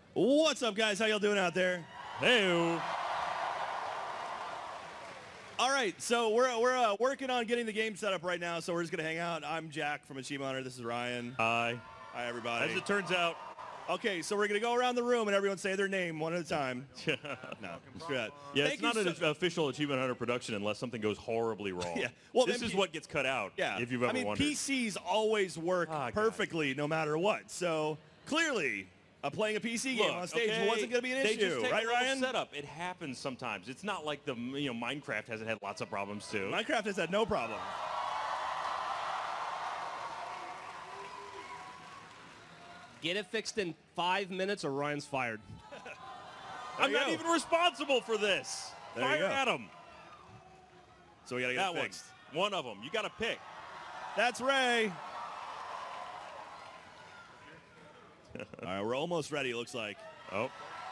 What's up, guys? How y'all doing out there? Hey. All right, so we're working on getting the game set up right now, so we're just going to hang out. I'm Jack from Achievement Hunter. This is Ryan. Hi. Hi, everybody. As it turns out. Okay, so we're going to go around the room and everyone say their name one at a time. No, screw that. Yeah, it's not an official Achievement Hunter production unless something goes horribly wrong. Yeah. Well, this is what gets cut out, if you've ever wondered. PCs always work perfectly no matter what, so clearly playing a PC game on stage wasn't going to be an issue, right, Ryan? Setup. It happens sometimes. It's not like Minecraft hasn't had lots of problems too. Minecraft has had no problem. Get it fixed in 5 minutes or Ryan's fired. I'm not even responsible for this. Fire Adam. So we got to get it fixed. One of them. You got to pick. That's Ray. All right, we're almost ready, it looks like. Oh.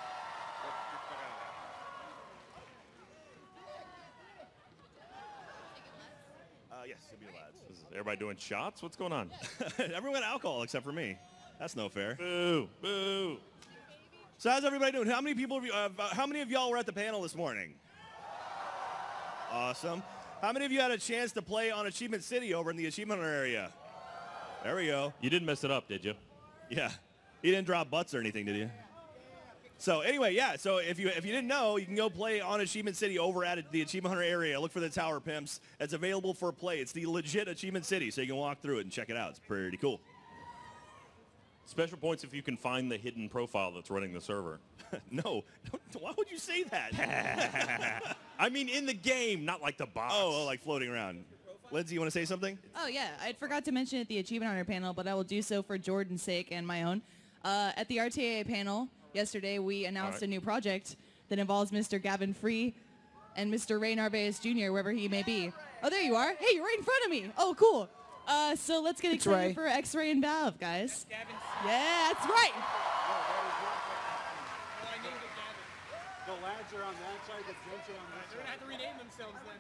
Yes, it'll be lads. Is everybody doing shots? What's going on? Everyone had alcohol except for me. That's no fair. Boo, boo. So how's everybody doing? How many of y'all were at the panel this morning? Awesome. How many of you had a chance to play on Achievement City over in the Achievement Hunter area? There we go. You didn't mess it up, did you? Yeah. You didn't drop butts or anything, did you? So anyway, yeah. So if you didn't know, you can go play on Achievement City over at the Achievement Hunter area. Look for the Tower Pimps. It's available for play. It's the legit Achievement City, so you can walk through it and check it out. It's pretty cool. Special points if you can find the hidden profile that's running the server. No. Why would you say that? I mean in the game, not like the box. Oh, like floating around. Lindsay, you want to say something? Oh, yeah. I forgot to mention at the Achievement Hunter panel, but I will do so for Jordan's sake and my own. At the RTA panel yesterday, we announced a new project that involves Mr. Gavin Free and Mr. Ray Narvaez Jr., wherever he may be. Oh, there you are. Hey, you're right in front of me. Oh, cool. So let's get excited for X-Ray and Valve, guys. Yeah, that's right. The lads are on that side, the gents are on that side. They're going to have to rename themselves then.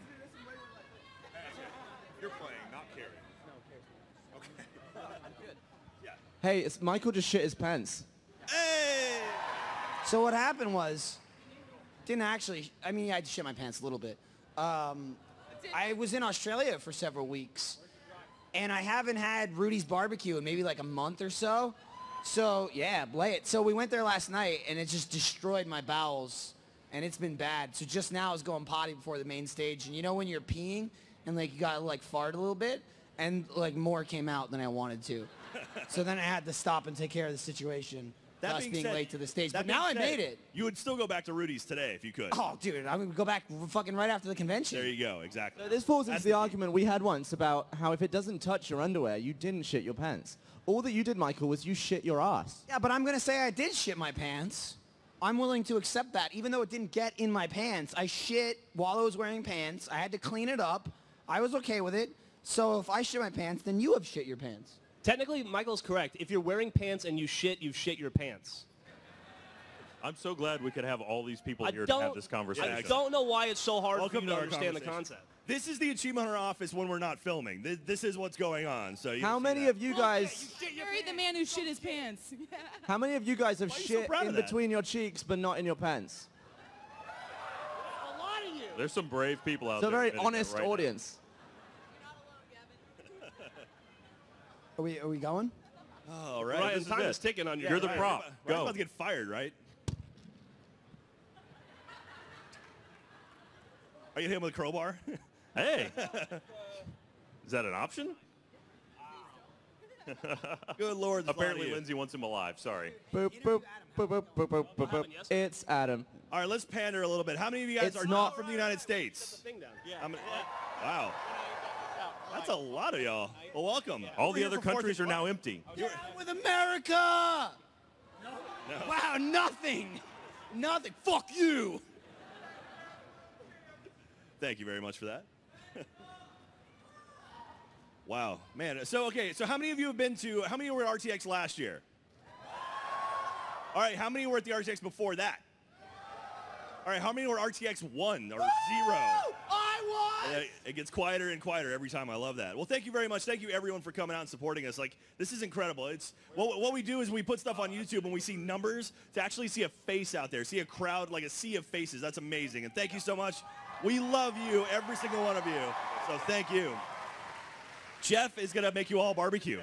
You're playing, not Carrie. No, Carrie. Okay. Good. Yeah. Hey, Michael just shit his pants. Hey! So what happened was, I had to shit my pants a little bit. I was in Australia for several weeks, and I haven't had Rudy's barbecue in maybe like a month or so. So, yeah, blay it. So we went there last night, and it just destroyed my bowels, and it's been bad. So just now I was going potty before the main stage, and you know when you're peeing, and like you gotta like fart a little bit, and like more came out than I wanted to. So then I had to stop and take care of the situation. Thus being late to the stage. But now I made it. You would still go back to Rudy's today if you could. Oh, dude, I would go back fucking right after the convention. There you go, exactly. This falls into the argument we had once about how if it doesn't touch your underwear, you didn't shit your pants. All that you did, Michael, was you shit your ass. Yeah, but I'm going to say I did shit my pants. I'm willing to accept that. Even though it didn't get in my pants, I shit while I was wearing pants. I had to clean it up. I was okay with it. So if I shit my pants, then you have shit your pants. Technically, Michael's correct. If you're wearing pants and you shit your pants. I'm so glad we could have all these people here to have this conversation. I don't know why it's so hard Welcome for you to understand the concept. This is the Achievement Hunter office when we're not filming. This is what's going on. So how many of you guys... You're the man who shit his pants. How many of you guys have shit in between your cheeks but not in your pants? A lot of you. There's some brave people out there. It's a very honest audience. Are we going? Oh, right. Ryan, time is ticking on you. You're the prop. Go. Ryan's about to get fired, right? Are you hitting him with a crowbar? Hey. Is that an option? Good Lord. Apparently Lindsay wants him alive. Sorry. Boop, boop, boop, boop, boop, boop, boop, boop. It's Adam. All right, let's pander a little bit. How many of you guys are not from the United States? Wow. That's a lot of y'all. Well, welcome. All the other countries are now empty. Get out with America! No. Wow, nothing. Nothing. Fuck you. Thank you very much for that. Wow, man. So how many of you how many were at RTX last year? All right, how many were at the RTX before that? All right, how many were RTX 1 or 0? I And it gets quieter and quieter every time. I love that. Well, thank you very much. Thank you, everyone, for coming out and supporting us. Like, this is incredible. It's what we do is we put stuff on YouTube and we see numbers. To actually see a face out there, see a crowd, like a sea of faces, that's amazing. And thank you so much. We love you, every single one of you. So thank you. Jeff is going to make you all barbecue.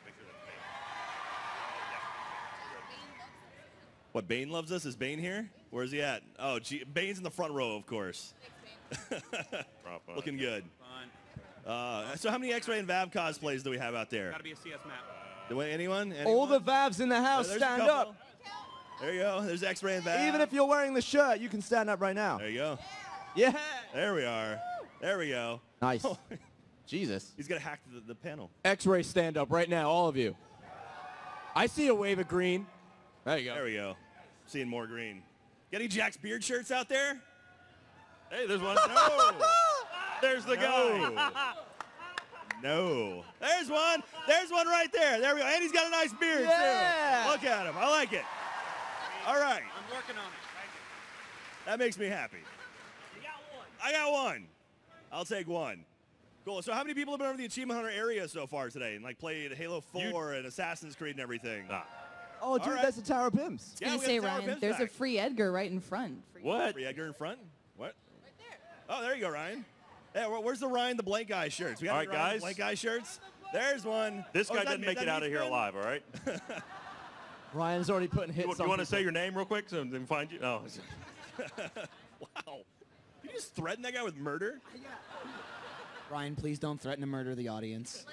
What, Bane loves us? Is Bane here? Where's he at? Oh, gee, Bane's in the front row, of course. Looking good. So how many X-Ray and Vav cosplays do we have out there? Gotta be a CS map. Anyone? All the Vavs in the house, stand up. There you go. There's X-Ray and Vav. Even if you're wearing the shirt, you can stand up right now. There you go. Yeah. There we are. There we go. Nice. Jesus. He's going to hack the panel. X-ray stand up right now, all of you. I see a wave of green. There you go. There we go. Seeing more green. Got any Jack's Beard shirts out there? Hey, there's one. No. There's the guy. No. There's one. There's one right there. There we go. And he's got a nice beard, Yeah. too. Look at him. I like it. All right. I'm working on it. That makes me happy. I got one. I'll take one. Cool. So how many people have been over the Achievement Hunter area so far today and like played Halo 4 and Assassin's Creed and everything? Oh, dude, right. that's a Tower of Pimps. Yeah, I was we gonna say, got Tower Ryan, Pimps there's a back. free Edgar right in front. What? Free Edgar in front? What? Right there. Oh, there you go, Ryan. Yeah, where's the Ryan the Blank Guy shirts? We got All any right, Ryan the guys. Blank Guy shirts? There's one. This Oh, guy is that- didn't is make that it out of here Ethan? alive, all right? Ryan's already putting hits You on want to people. say your name real quick so they can find you? Oh. Wow. You just threaten that guy with murder? Ryan, please don't threaten to murder the audience.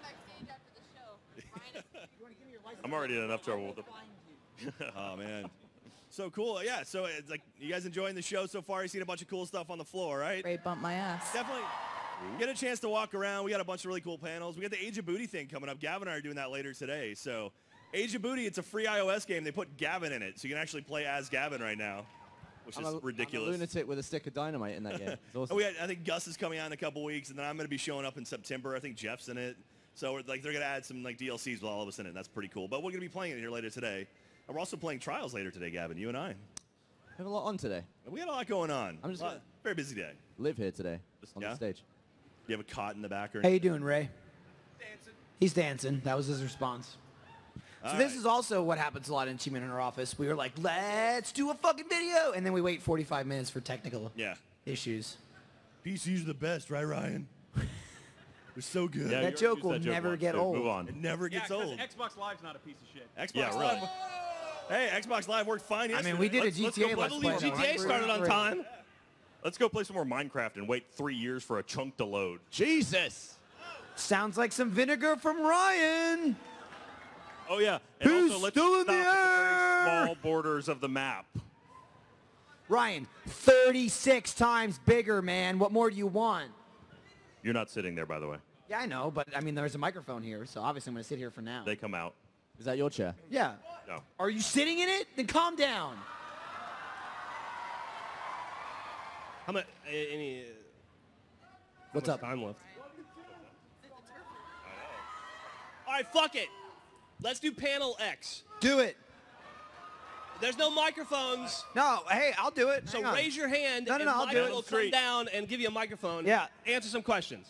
I'm already in enough trouble with him. Oh, man. So cool. Yeah, so it's like you guys enjoying the show so far? You seen a bunch of cool stuff on the floor, right? Ray bumped my ass. Definitely get a chance to walk around. We got a bunch of really cool panels. We got the Age of Booty thing coming up. Gavin and I are doing that later today. So Age of Booty, it's a free iOS game. They put Gavin in it, so you can actually play as Gavin right now, which is ridiculous. I'm a lunatic with a stick of dynamite in that game. It's awesome. I think Gus is coming out in a couple weeks, and then I'm going to be showing up in September. I think Jeff's in it. So like they're going to add some like DLCs with all of us in it. That's pretty cool. But we're going to be playing it here later today. And we're also playing Trials later today, Gavin, you and I. We have a lot on today. We got a lot going on. I'm just Lot- very busy day. Live here today on Yeah? the stage. You have a cot in the back or How you doing, Ray? Dancing. He's dancing. That was his response. So this is also what happens a lot in Achievement Hunter office. We were like, let's do a fucking video. And then we wait 45 minutes for technical issues. PCs are the best, right, Ryan? They're so good. Yeah, That you joke used will that joke never once, get dude. old. Move on. It never Yeah, gets because old. Xbox Live's not a piece of shit. Xbox Yeah, really. Live. Hey, Xbox Live worked fine I yesterday. mean, we did a Let's go GTA play Let's the Play. lead. though, GTA right? started on Great. time. Let's go play some more Minecraft and wait 3 years for a chunk to load. Jesus. Sounds like some vinegar from Ryan. Oh, yeah. And Who's also, let's still in stop the at the air? very small borders of the map. Ryan, 36 times bigger, man. What more do you want? You're not sitting there, by the way. Yeah, I know, but I mean, there's a microphone here, so obviously I'm going to sit here for now. They come out. Is that your chair? Yeah. No. Are you sitting in it? Then calm down. How much? Any? What's how up? much time left? All right, fuck it. Let's do panel X. Do it. There's no microphones, No, hey, I'll do it. so Hang on. raise your hand, No, and I'll do Michael it. will come down and give you a microphone. Yeah. Answer some questions.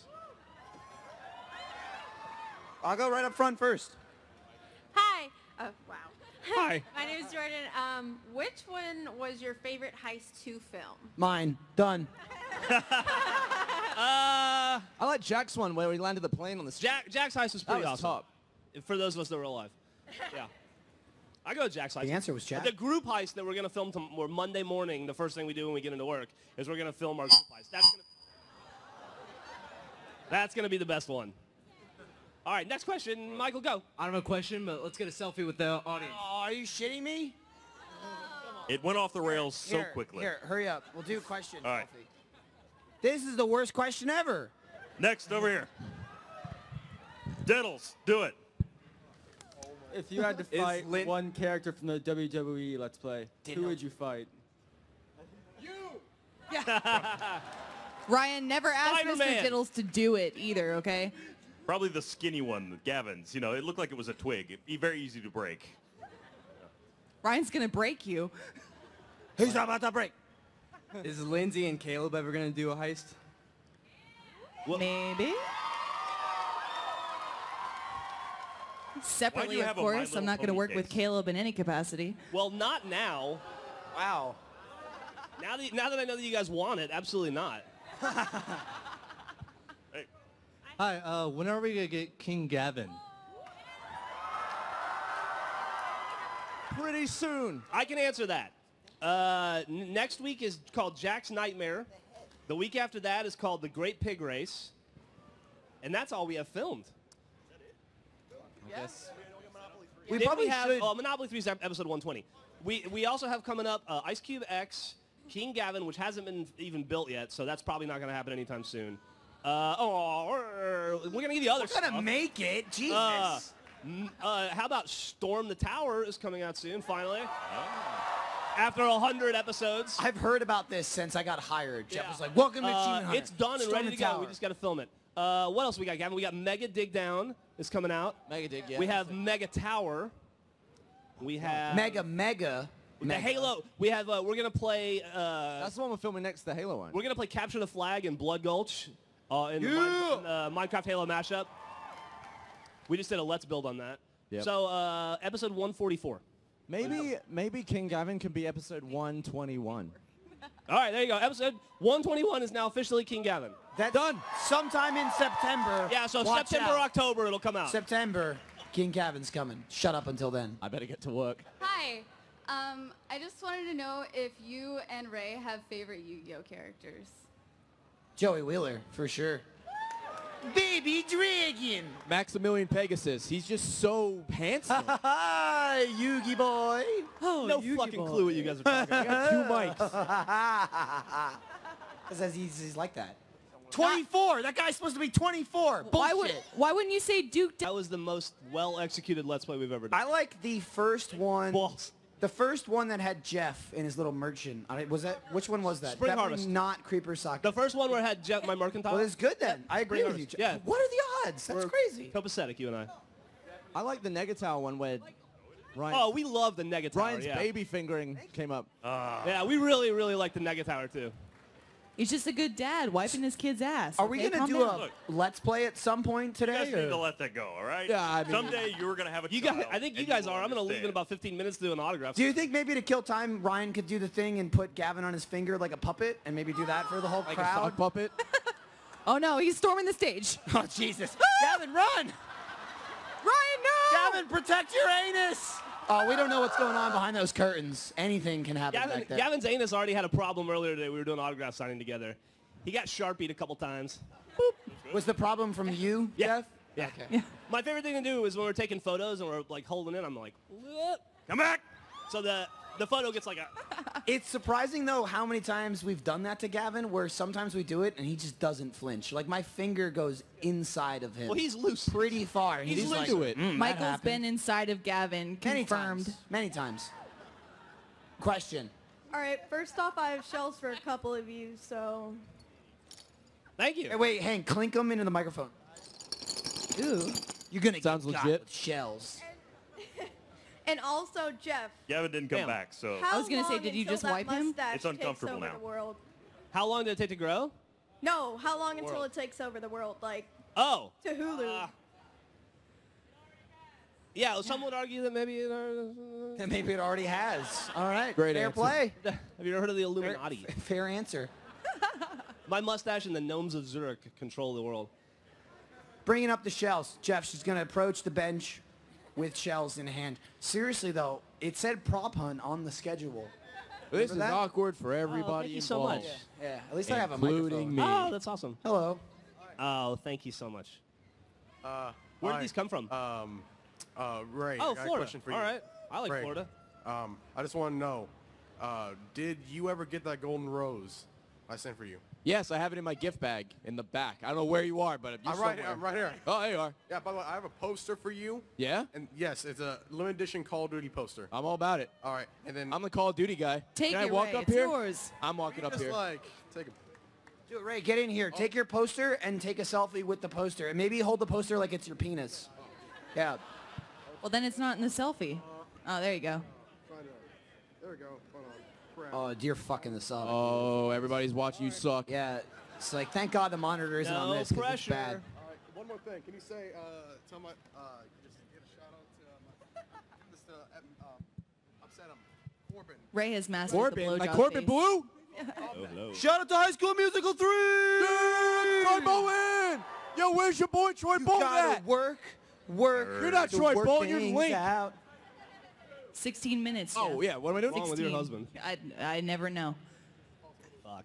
I'll go right up front first. Hi. Oh, wow. Hi. My name is Jordan. Which one was your favorite Heist 2 film? Mine. Done. I like Jack's one where he landed the plane on the street. Jack's Heist was pretty That was awesome. top. For those of us that were alive. Yeah. I go to Jack's Heist. The answer was Jack. The group heist that we're going to film or Monday morning, the first thing we do when we get into work, is we're going to film our group heist. That's going to be the best one. All right, next question. Michael, go. I don't have a question, but let's get a selfie with the audience. Oh, are you shitting me? It went off the rails so Here, quickly. Here, hurry up. We'll do a question. All right. Selfie. This is the worst question ever. Next, over here. Diddles, do it. If you had to fight one character from the WWE Let's Play, who would you fight? Ryan, never asked Spider-Man. Mr. Diddles to do it either, okay? Probably the skinny one, Gavin's. You know, it looked like it was a twig. It'd be very easy to break. Ryan's going to break you. Who's about to break? Is Lindsay and Caleb ever going to do a heist? Maybe. Separately, of course. I'm not going to work with Caleb in any capacity. Well, not now. Wow. Now that I know that you guys want it, absolutely not. Hi, when are we going to get King Gavin? Pretty soon. I can answer that. Next week is called Jack's Nightmare. The week after that is called The Great Pig Race. And that's all we have filmed. I guess. We Then probably have should. Monopoly 3's episode 120. We also have coming up Ice Cube X, King Gavin, which hasn't been even built yet, so that's probably not going to happen anytime soon. We're going to give you other We're stuff. gonna make it. Jesus. How about Storm the Tower is coming out soon, finally. After 100 episodes. I've heard about this since I got hired. Jeff was like, welcome to Achievement Hunter. It's done and Storm ready the to go. Tower. We just got to film it. What else we got, Gavin? We got Mega Dig Down is coming out. Mega Dig, yeah. We have Mega Tower. We have Mega. the Halo. We have. We're gonna play. That's the one we're filming next to the Halo one. We're gonna play Capture the Flag in Blood Gulch in the Minecraft Halo mashup. We just did a Let's Build on that. Yep. So episode 144. Maybe King Gavin can be episode 121. All right, there you go. Episode 121 is now officially King Gavin. That's done. Sometime in September. Yeah, so Watch September or out. October it'll come out. September. King Gavin's coming. Shut up until then. I better get to work. Hi. I just wanted to know if you and Ray have favorite Yu-Gi-Oh characters. Joey Wheeler, for sure. Baby Dragon. Maximilian Pegasus. He's just so handsome. Hi, Yu-Gi boy. Oh, no fucking clue what you guys are talking about. I got 2 mics. Because he's like that. 24. That guy's supposed to be 24. Bullshit. Why wouldn't you say Duke? That was the most well-executed Let's Play we've ever done. I like the first one. Balls. The first one that had Jeff in his little merchant. Was that? Which one was that? Spring Definitely Harvest. Not Creeper Socket. The first one where I had Jeff, my mercantile. Well, it's good then. I agree Spring with you. Harvest. Yeah. What are the odds? That's We're crazy. Copacetic, you and I. I like the Negatow one where Ryan, Oh, we love the Negatower. Ryan's yeah. baby fingering came up. Yeah, we really, really like the Negatower too. He's just a good dad wiping his kid's ass. Are we Okay, gonna calm do down. a Let's Play at some point You today? guys need to let that go, all right? Yeah, I mean- Someday you were going to have a You child. guys, I think you and guys will are. I'm going to leave in understand. about 15 minutes to do an autograph. Do you think maybe to kill time, Ryan could do the thing and put Gavin on his finger like a puppet and maybe do that for the whole Like a crowd? sock puppet. Oh no, he's storming the stage. Oh, Jesus. Gavin, run! Ryan, no! Gavin, protect your anus! Oh, we don't know what's going on behind those curtains. Anything can happen back there. Gavin's anus already had a problem earlier today. We were doing autograph signing together. He got Sharpied a couple times. Was the problem from you, Yeah. Jeff? Yeah. Okay. My favorite thing to do is when we're taking photos and we're like holding it, I'm like, "Whoop, come back. So the photo gets like a. It's surprising, though, how many times we've done that to Gavin, where sometimes we do it and he just doesn't flinch. Like, my finger goes inside of him. Well, he's loose. Pretty far. He's just loose like, to it. that Michael's happened." been inside of Gavin, Many confirmed. times. Many times. Question. All right, first off, I have shells for a couple of you, so... Thank you. Hey, wait, Hank, clink them into the microphone. Ooh. You're going to Sounds get got legit. with shells. And also, Jeff, Gavin didn't come Damn. back, so how I was gonna say, long did you until just that wipe him? mustache It's uncomfortable takes over now. The world? How long did it take to grow? No, how long until World. it takes over the world? Like, Oh. to Hulu. Yeah, well, some would argue that maybe. And maybe it already has. All right. Great Fair answer. play. Have you ever heard of the Illuminati? Fair answer. My mustache and the gnomes of Zurich control the world. Bringing up the shells. Jeff, she's going to approach the bench with shells in hand. Seriously, though, it said prop hunt on the schedule. This is that? awkward for everybody thank you so involved. much. Yeah, at least I have a Including microphone. me. Oh, that's awesome. Hello. Oh, thank you so much. Where did these come from? Ray, Oh, I got a Florida. question for you. All right. I like Ray, Florida. I just want to know, did you ever get that golden rose I sent for you? Yes, I have it in my gift bag in the back. I don't know where you are, but you're I'm right, somewhere. I'm right here. Oh, there you are. Yeah, by the way, I have a poster for you. Yeah? And yes, it's a limited edition Call of Duty poster. I'm all about it. All right, and then I'm the Call of Duty guy. Take Can I it, walk Ray. up It's here? yours. I'm walking up just here. like take a. Do it, Ray. Get in here. Take your poster and take a selfie with the poster. And maybe hold the poster like it's your penis. Yeah. Well, then it's not in the selfie. Oh, there you go. There we go. Hold on. Oh, you're fucking this up. Oh, everybody's watching you suck. Yeah. It's like, thank God the monitor isn't on No this 'cause it's pressure. bad. All right, one more thing. Can you say, tell my, just give a shout out to just upset him, Corbin. Ray has mastered Corbin, the blowjob like Corbin face. Blue? Shout out to High School Musical 3! Troy Bowen! Yo, where's your boy Troy Bowen Gotta at? work. You're not to Troy work Bowen, you're things Link. out. 16 minutes. Oh, Jeff. yeah, what am I doing? Wrong with your husband? I never know. Fuck.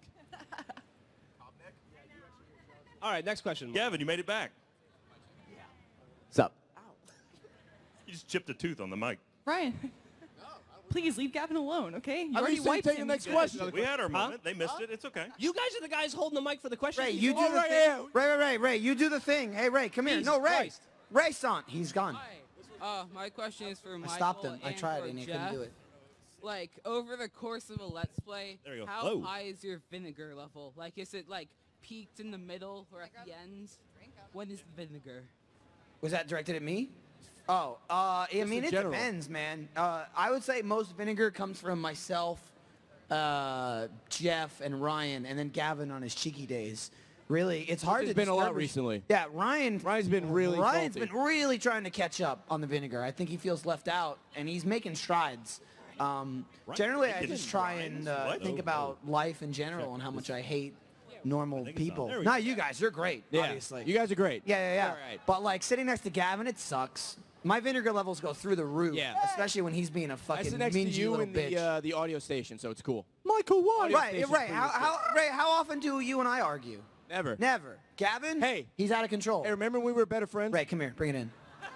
All right, next question. Gavin, you made it back. What's up? You just chipped a tooth on the mic. Ryan, please leave Gavin alone, okay? You I already thought you said wiped take the him. next He's question. good. We had our moment. They missed it. It's okay. You guys are the guys holding the mic for the question. Ray, you do the right thing. here. Ray, you do the thing. Hey, Ray, come here. Jesus No, Ray. Christ. Ray-san, he's gone. My question is for I Michael stopped him. I and tried for and he Jeff. couldn't do it. Like, over the course of a Let's Play, There you go. how Whoa. high is your vinegar level? Like, is it, like, peaked in the middle or at the end? When is the vinegar? Was that directed at me? Oh, I mean, in it general. depends, man. I would say most vinegar comes from myself, Jeff, and Ryan, and then Gavin on his cheeky days. Really, it's hard There's to been a lot distinguish- recently. Yeah, Ryan's been really Ryan's salty. been really trying to catch up on the vinegar. I think he feels left out, and he's making strides. Generally, I making just try and strides? think about life in general and how much I hate normal people. There we Not you guys. You're great, Yeah, obviously. you guys are great. Yeah. All right. But like sitting next to Gavin, it sucks. My vinegar levels go through the roof. Yeah. Especially when he's being a I fucking sit next to mingy you little in bitch. the audio station, so it's cool. Michael, why? Right. Ray, how often do you and I argue? Never. Never. Gavin? Hey. He's out of control. Hey, remember when we were better friends? Ray, come here. Bring it in.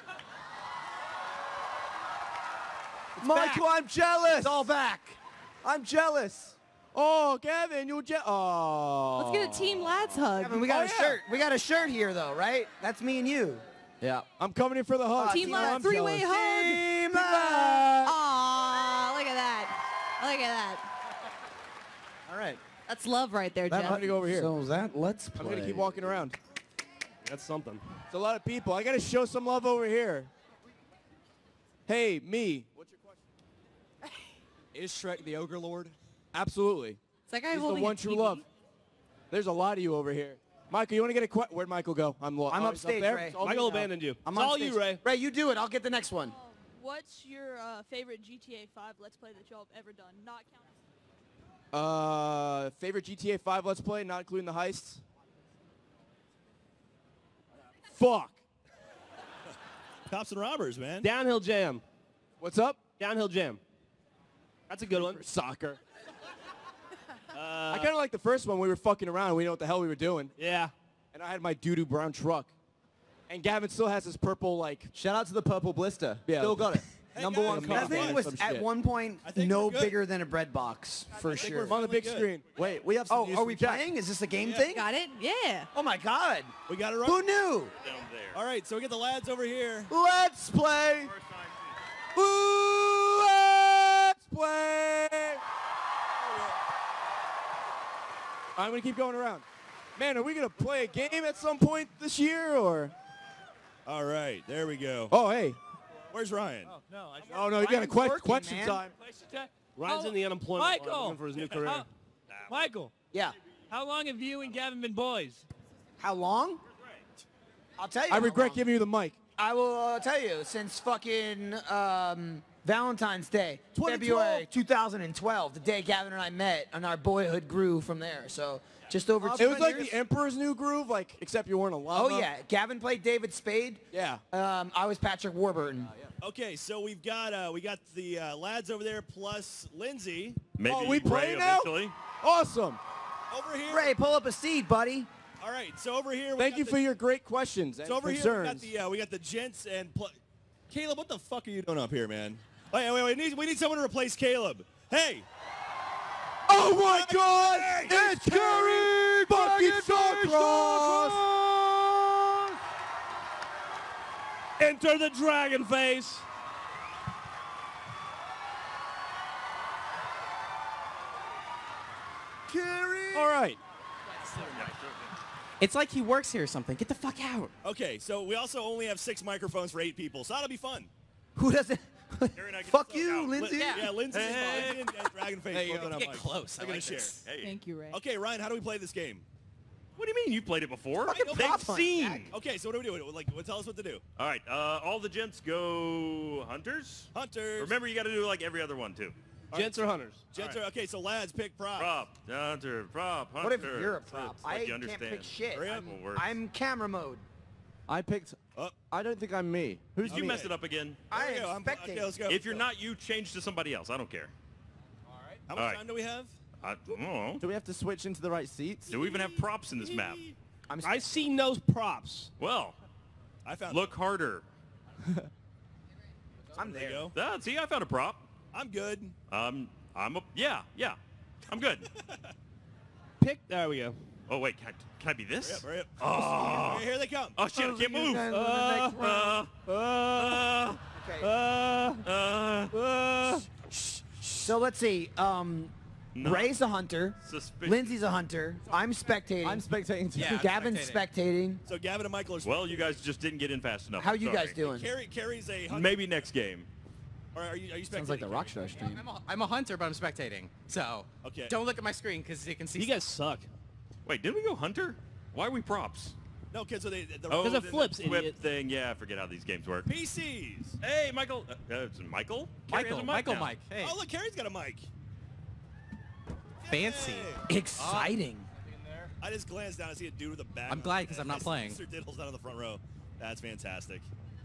Michael, I'm jealous. It's all back. I'm jealous. Oh, Gavin, you're jealous. Oh. Let's get a Team Lads hug. Gavin, we got a yeah. shirt. We got a shirt here, though, right? That's me and you. Yeah. I'm coming in for the hug. Team I'm Lads, three-way jealous. hug. Team Lads. Aw, look at that. Look at that. All right. That's love right there, I'm Jeff. going to go over here. So that let's play. I'm going to keep walking around. That's something. It's a lot of people. I got to show some love over here. Hey, me. What's your question? Is Shrek the Ogre Lord? Absolutely. Is that guy He's the holding one a true TV? love. There's a lot of you over here. Michael, you want to get a question? Where'd Michael go? I'm oh, he's up upstage, there? Ray. It's all me Michael now. abandoned you. I'm It's all on you, stage. Ray. Ray, you do it. I'll get the next one. What's your favorite GTA 5 Let's Play that y'all have ever done? Not counting. Favorite GTA 5 Let's Play, not including the heists? Fuck. Cops and robbers, man. Downhill Jam. What's up? Downhill Jam. That's a good one. Soccer. I kind of like the first one. We were fucking around. We didn't know what the hell we were doing. Yeah. And I had my doo-doo brown truck. And Gavin still has his purple, like... Shout out to the purple blister. Yeah. Still got it. Hey, Number guys. one car. That thing Some was shit. at one point I think no we're good. bigger than a bread box, for think sure. I'm on the big Good. screen. Wait, we have some news Oh, are from we Jack. playing? Is this a game thing? Got it? Yeah. Oh my God! We got it right. Who knew? Down there. All right, so we get the lads over here. Let's play. Ooh, let's play. I'm going to keep going around. Man, are we going to play a game at some point this year, or? All right, there we go. Oh, hey. Where's Ryan? Oh, no, you got a Ryan's working, question man. time. Ryan's in the unemployment line Michael! looking for his new career. Michael, Yeah. how long have you and Gavin been boys? How long? I'll tell you. I how regret long. giving you the mic. I will tell you since fucking Valentine's Day, 2012. February 2012, the day Gavin and I met, and our boyhood grew from there. So just over 2 It was like years. the Emperor's New Groove, like, except you weren't a llama. Oh yeah, Gavin played David Spade. Yeah. I was Patrick Warburton. Okay, so we got the lads over there plus Lindsay Maybe Oh, we Ray play now? eventually. Awesome. over here. Ray, pull up a seat, buddy. All right, so over here. Thank you for your great questions and So over concerns. here we got the gents and Caleb. What the fuck are you doing up here, man? Wait. We need someone to replace Caleb. Hey. Oh my God! It's Kerry fucking Sawcross! Enter the dragon face. All right. It's like he works here or something. Get the fuck out. Okay, so we also only have 6 microphones for 8 people, so that'll be fun. Who doesn't? Gary and I get Fuck to you, talk out. Lindsay. Yeah, Lindsay Hey. and Dragon Face. There you both go. on Get mic. close. I They're gonna like share. this. Hey. Thank you, Ray. Okay, Ryan, how do we play this game? What do you mean you played it before? Fucking They've prop hunt, seen. Jack. Okay, so what do we do? Like, tell us what to do. All right, all the gents go hunters. Hunters. Remember, you got to do like every other one too. Gents or hunters? Gents are okay. So lads, pick prop. Prop, hunter, prop, hunter. What if you're a prop? It's like I you can't understand. pick shit. Hurry up. I'm camera mode. I picked. I don't think I'm me. Who's You me? messed it up again. I There we go. am spectating. Okay, let's go. If you're not you, change to somebody else. I don't care. How much time do we have? I don't know. Do we have to switch into the right seats? Do we even have props in this map? I see no props. Well, I found. look harder. I'm There there. you go. Ah, see, I found a prop. I'm good. I'm a yeah. I'm good. Pick. There we go. Oh wait, can I be this? Hurry up. Oh. Here they come. Oh shit! I can't move. So let's see. Ray's a hunter. Suspicious. Lindsay's a hunter. I'm spectating. I'm spectating too. Gavin's spectating. So Gavin and Michael are. Well, you guys just didn't get in fast enough. How I'm you sorry. guys doing? Carrie's a hunter. Maybe next game. Or are you spectating? Sounds like the Rockstar stream. I'm a hunter, but I'm spectating. So Okay. don't look at my screen because you can see. You guys suck. Wait, didn't we go hunter? Why are we props? No, kids. So they. Oh, Because it the flips, flip idiot. thing. Yeah, I forget how these games work. PCs. Hey, Michael. It's Michael. Carrie has a mic now. Mike. Hey. Oh look, Carrie's got a mic. Fancy. Exciting. I just glanced down and see a dude with a bag. I'm glad 'cause I'm not playing. Mr. Diddle's down in the front row. That's fantastic.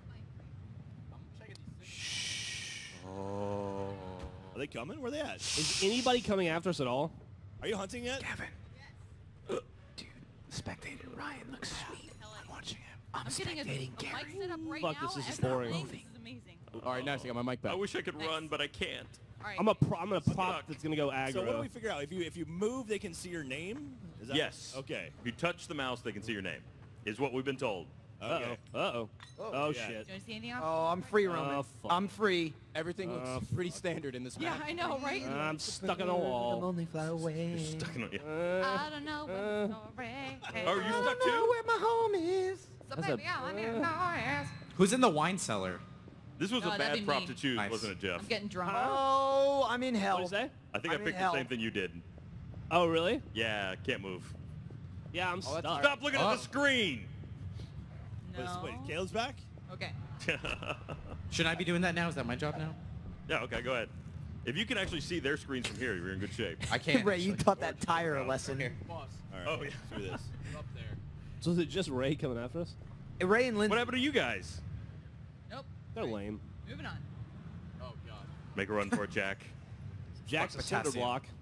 Oh. Are they coming? Where are they at? Is anybody coming after us at all? Are you hunting yet? Dude, spectator Ryan looks sweet. I'm watching him. I'm getting a spectating mic Gary. set up right Fuck, now. this is just as we're boring. playing. This is amazing. All right, nice. I got my mic I back. wish I could run, but I can't. All right. I'm gonna prop that's gonna go aggro. So what do we figure out? If you move, they can see your name. Is that Yes. Okay. If you touch the mouse, they can see your name. Is what we've been told. Okay. Uh-oh. Oh, yeah. shit. Do you want to see anything else? Oh, I'm free roaming. Oh, fuck. I'm free. Everything looks pretty standard in this Yeah, map. I know, right? I'm stuck in a wall. only fly away. Stuck in a, I don't know where to go, Ray. Oh, are you stuck too? where my home is. So That's baby, a- I need to know yes. Who's in the wine cellar? This was No, a that'd bad be prop me. to choose, Nice. wasn't it, Jeff? I'm getting drunk. Oh, I'm in hell. What is that? I think I'm I in picked hell. the same thing you did. Oh, really? Yeah, can't move. Yeah, I'm stuck. Stop looking at the screen. No. Wait, Caleb's back? Okay. Should I be doing that now? Is that my job now? Yeah, okay, go ahead. If you can actually see their screens from here, you're in good shape. I can't. Ray, you actually. taught that tire a lesson here. All right. Oh, yeah. Let's do this. So is it just Ray coming after us? Ray and Lindsay. What happened to you guys? Nope. They're lame. Moving on. Make a run for it, Jack. Jack's a cinder potassium. block.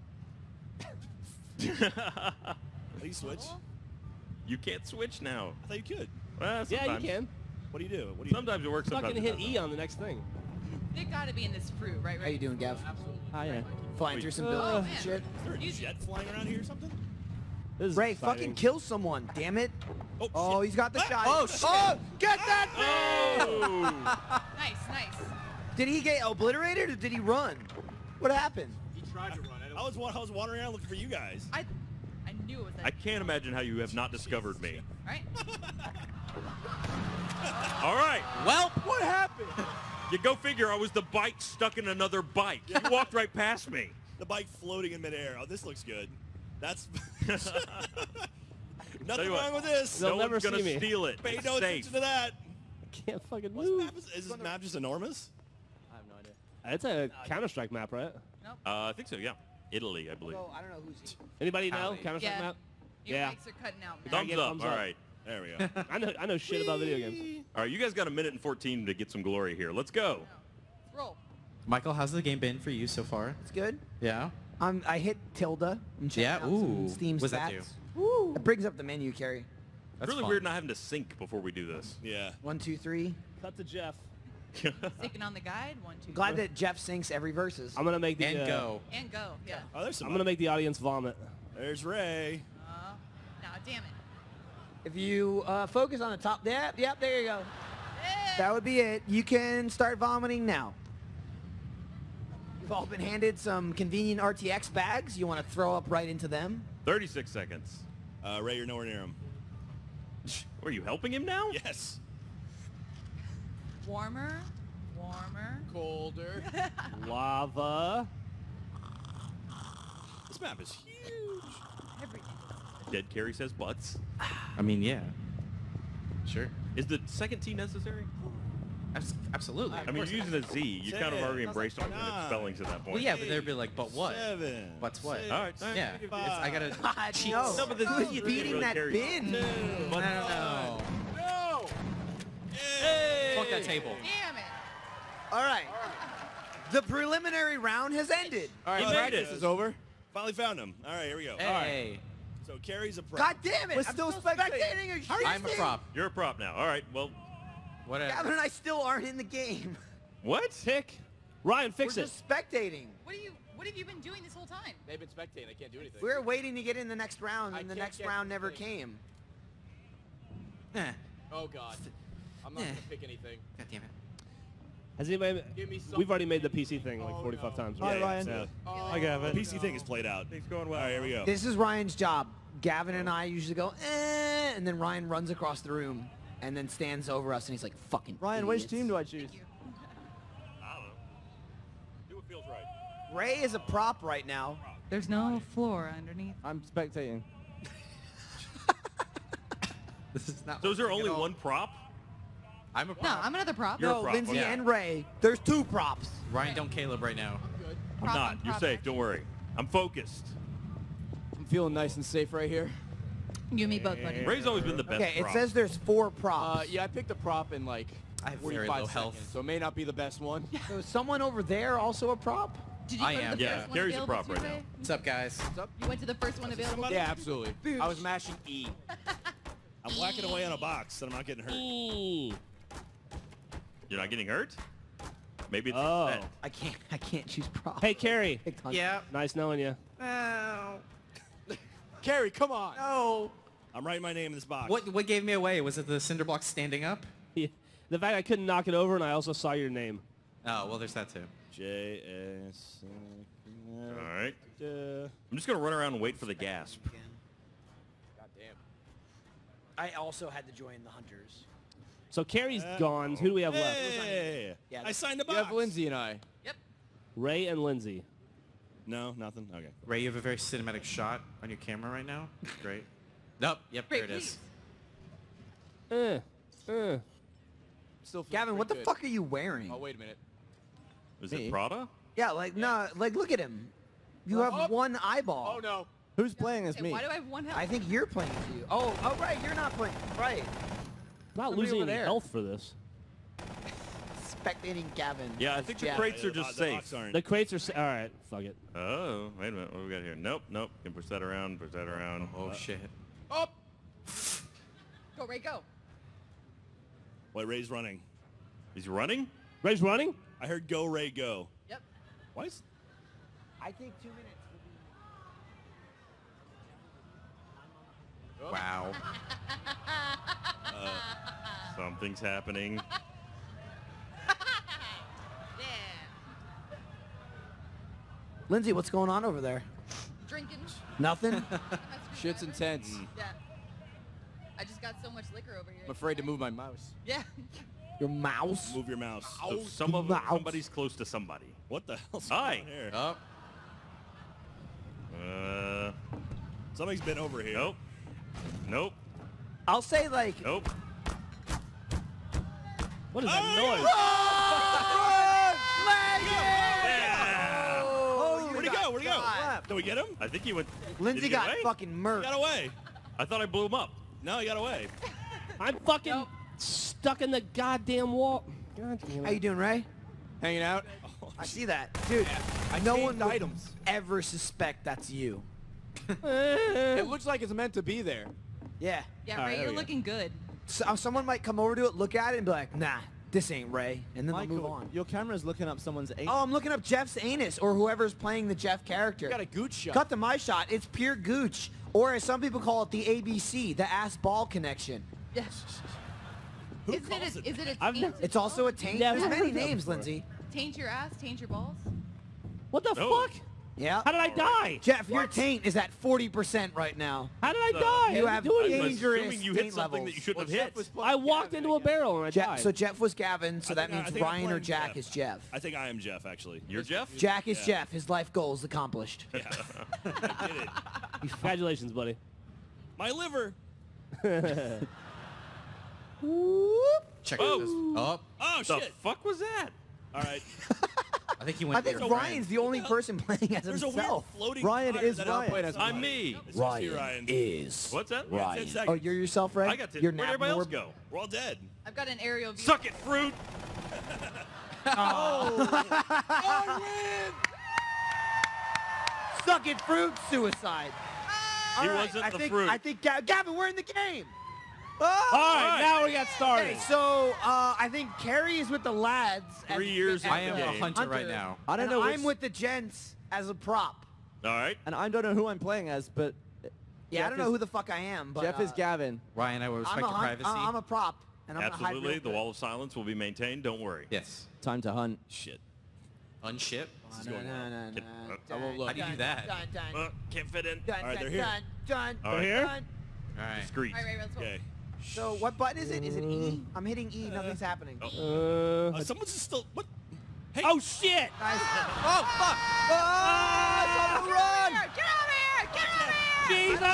Please switch. You can't switch now. I thought you could. Well, Yeah, you sometimes. can. What do you do? What do you? Sometimes it works. Fucking Sometimes it hit doesn't. E on the next thing. They gotta be in this fruit, right? How you doing, Gav? Hi, yeah. Flying through some Oh, buildings and man. shit. Is there a jet flying around here or something? This is Ray, exciting. fucking kill someone, damn it. Oh, shit. he's got the shot. Oh, shit. Oh, get that thing! Oh! Nice, nice. Did he get obliterated or did he run? What happened? He tried to run. I was wandering around looking for you guys. I knew it was that. I can't imagine how you have not discovered me. Right? All right. Well, What happened? You go figure. I was the bike stuck in another bike. You walked right past me. The bike floating in midair. Oh, this looks good. That's Tell nothing you what, wrong with this. They'll no never one's gonna see me. steal it. Pay It's no safe. attention to that. I can't fucking What's move. map is this map just enormous? I have no idea. It's a Counter-Strike map, right? I think so. Yeah. Italy, I believe. Oh, I don't know who's. Anybody know Howdy. Counter-Strike Yeah. map? Your Yeah. mics are cutting out, man. Thumbs get up. thumbs All up. right. There we go. I know shit about video games. All right. You guys got a minute and 14 to get some glory here. Let's go. Roll. Michael, how's the game been for you so far? It's good. Yeah. I hit tilde. I'm checking Yeah, out some ooh. Steam What's stats. that Ooh. It brings up the menu, Carrie. It's That's really fun. weird not having to sync before we do this. Yeah. 1, 2, 3. Cut to Jeff. Sticking on the guide. 1, 2. Glad that Jeff syncs every verses. I'm gonna make the And go. And go. Yeah. Oh, there's some. I'm gonna make the audience vomit. There's Ray. Now, damn it. If you focus on the top, yep, there you go. That would be it. You can start vomiting now. You've all been handed some convenient RTX bags. You want to throw up right into them. 36 seconds. Ray, you're nowhere near him. Are you helping him now? Yes. Warmer. Warmer. Colder. Lava. This map is huge. Everything. Dead Carrie says butts. I mean, yeah. Sure. Is the second T necessary? Absolutely. I mean, you're using a Z. You kind of already embraced alternate spellings at that point. Well, yeah, but there'd be like, but what? 7. But's what? All right. Yeah. I gotta cheat. No. No, but this Who's is beating really that carries. bin? I don't know. No! Fuck that table. Damn it. All right. The preliminary round has ended. All right, He made practice it. is over. Finally found him. All right, here we go. Hey. So Carrie's a prop. God damn it! We're I'm still still spectating. spectating. Are you I'm a shitting? prop. You're a prop now. All right. Well, Whatever. Gavin and I still aren't in the game. what? Pick. Ryan, fix We're it. just spectating. What have you been doing this whole time? They've been spectating. I can't do anything. We're waiting to get in the next round, I and the can't next get round this never thing. came. Oh God. I'm not gonna pick anything. God damn it. Has anybody? Give me something. We've already made the PC thing like 45 times. Yeah, yeah, Ryan. so I got it. PC thing is played out. Things going well. All right, here we go. This is Ryan's job. Gavin and I usually go, and then Ryan runs across the room and then stands over us, and he's like, fucking Ryan, idiots. which team do I choose? I don't know. Do what feels right. Ray is a prop right now. There's no floor underneath. I'm spectating. This is not. So is there working only at all. one prop? I'm a prop. No, I'm another prop. You're a No, prop, Lindsay okay. and Ray. There's 2 props. Ryan, don't Caleb right now. I'm Prop not. on You're prop safe. action. Don't worry. I'm focused. I'm feeling nice and safe right here. You and me both, buddy. Ray's always been the best Okay, it prop. says there's 4 props. Yeah, I picked a prop in like I have very 45 low seconds, health. so it may not be the best one. So is someone over there also a prop? Did you I go to am. the Yeah, first one Gary's a available prop right Tuesday? now. What's up, guys? You went to the first one available? Yeah, absolutely. I was mashing E. I'm whacking away on a box, and I'm not getting hurt. You're not getting hurt? Maybe it's Oh. set. I can't choose props. Hey, Carrie. Yeah. Nice knowing you. Carrie, come on. No. I'm writing my name in this box. What gave me away? Was it the cinder block standing up? Yeah. The fact I couldn't knock it over, and I also saw your name. Oh, well, there's that too. J.S. All right. I'm just going to run around and wait for the gasp. God damn. I also had to join the Hunters. So Carrie's gone. Who do we have left? Hey, Yeah, I signed the You box. have Lindsay and I. Ray and Lindsay. No, nothing. Okay. Ray, you have a very cinematic shot on your camera right now. Great. Nope. Yep, Great, there it is. Still feels Gavin, what the pretty fuck are you wearing? good. Oh, wait a minute. Is Me? it Prada? Yeah, like, no, like, look at him. You have Oh. one eyeball. Oh, no. Who's playing as Hey, me? why do I have one health? I think you're playing for you. Oh, right, you're not playing. Right. Not Somebody losing over any there. health for this. Spectating Gavin. Yeah, I think the Jeff. crates are just The safe. box aren't. The crates are... All right, fuck it. Oh, wait a minute. What do we got here? Nope, nope. Can push that around, push that around. Oh, shit. Up. Go, Ray, go. Wait, Ray's running. He's running? Ray's running? I heard go, Ray, go. Yep. Why is... I think 2 minutes. Wow. Something's happening. Lindsay, what's going on over there? Drinking. Nothing? Shit's intense. Yeah. I just got so much liquor over here. I'm afraid to move my mouse. Yeah. Your mouse? Move your mouse. So somebody's close to somebody. What the hell's Hi. going on here? Oh. Something's been over here. Nope. Nope. I'll say, like... Nope. What is that noise? Yeah. Where'd he go? Where'd he go? Did we get him? I think he went. Lindsay did he get got away? fucking He murked. got away. I thought I blew him up. No, he got away. I'm fucking stuck in the goddamn wall. God damn How you it. doing, Ray? Hanging out. I see that. Dude, I no changed one would items. ever suspect that's you. It looks like it's meant to be there. Yeah. Yeah, All right, Ray, there you're we go. looking good. So, someone might come over to it, look at it, and be like, nah, this ain't Ray. And then they'll move Michael, on. your camera's looking up someone's anus. Oh, I'm looking up Jeff's anus or whoever's playing the Jeff character. You got a gooch shot. Cut to my shot. It's pure gooch. Or as some people call it, the ABC, the ass-ball connection. Yes. Who Is calls it a I've taint? It's also a taint. Never There's many heard that names, before. Lindsay. Taint your ass, taint your balls. What the No. fuck? Yeah. How did I die? Jeff, your taint is at 40% right now. How did I die? You I have didn't do I'm anything. dangerous assuming you hit taint something levels. that you shouldn't have hit. I walked into a barrel and I died. So Jeff was Gavin, so I that think- I means think I'm Ryan or playing Jack Jeff. is Jeff. I think I am Jeff, actually. You're Jeff? Jack is Jeff. His life goal is accomplished. Yeah. I did it. Congratulations, buddy. My liver. Check out this. Oh. Oh, The shit. fuck was that? All right. I think he went. I think there. Ryan's the only person playing as There's a weird himself. floating Ryan fire is that Ryan. outputs I'm somebody. me. It's supposed to be Ryan. is What's that? Yeah, 10 seconds. Oh, you're yourself, Ray? I got to. You're Where'd nap everybody else Norb? go? We're all dead. I've got an aerial view. Suck it, fruit. Suck it, fruit, suicide. He All right, wasn't I the think, fruit. I think, Gavin, we're in the game. All right, now we got started. Okay, so I think Carrie is with the lads. 3 years I in am the a game. hunter right now. I don't and know. I'm with the gents as a prop. All right. And I don't know who I'm playing as, but Yeah, I Jeff don't know is- who the fuck I am, but Jeff is Gavin. Ryan, I will respect I'm a, your privacy. I'm a prop, and I'm gonna hide Absolutely. real The good. wall of silence will be maintained. Don't worry. Yes. Time to hunt. Shit. Unship. No, no, no, no. I won't look. How do you do that? Dun, dun, Can't fit in. dun, All right, dun, they're here. dun, dun, All right. Here? dun. All right. Discreet. All right, let's go. Okay. So what button is it? Is it E? I'm hitting E. Nothing's happening. Someone's still. What? Hey. Oh, shit. Guys, Oh fuck! Ah, it's on the run! Get over here! Get over here! Jesus!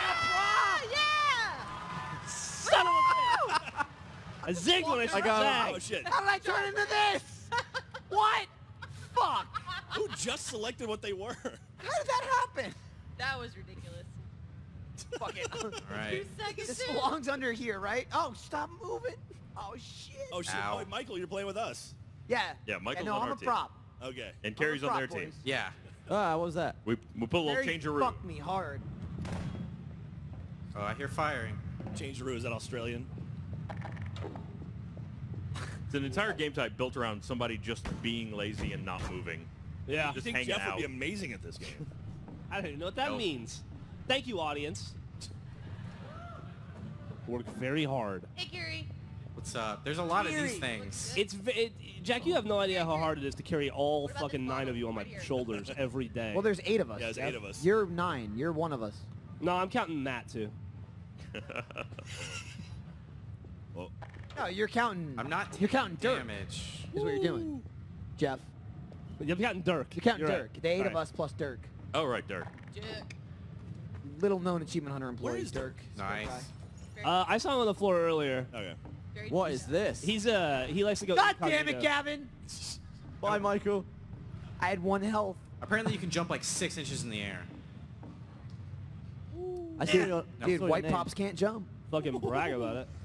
Yeah! Son of a bitch. I zigged when I I got zagged. Oh, shit. how did I turn into this? What? Fuck! Who just selected what they were? How did that happen? That was ridiculous. Fuck it. All right. 2 seconds This in. belongs under here, right? Oh, stop moving. Oh shit. Oh, shit. Ow. Oh, wait, Michael, you're playing with us. Yeah. Yeah, Michael's no, on I'm our a team. prop. Okay. And Carrie's on prop, their team. boys. Yeah. Ah, what was that? We put a little Barry changeroo. fucked me hard. Oh, I hear firing. Changeroo, is that Australian? It's an entire game type built around somebody just being lazy and not moving. Yeah. I Just think hanging Jeff out. would be amazing at this game. I don't even know what that No. means. Thank you, audience. Work very hard. Hey, Gary. What's up? There's a lot of these things. Jack, you have no idea how hard it is to carry all fucking 9 of you on my shoulders every day. Well, there's 8 of us. Yeah, there's Jeff. 8 of us. You're 9. You're one of us. No, I'm counting Matt too. Well, No, you're counting. I'm not. You're counting dirt. Damage. Is what you're doing, Jeff. I'm counting Dirk. You're counting You're Dirk. right. The 8 of Right. us plus Dirk. Oh, right, Dirk. Little known achievement hunter employee. Where is Dirk? Nice. I saw him on the floor earlier. okay. What is this? He likes to go. God damn it, incognito. Gavin! Bye, Michael. I had 1 health. Apparently, you can jump like 6 inches in the air. I see your, Dude, saw your white name. pops can't jump. Fucking brag about it.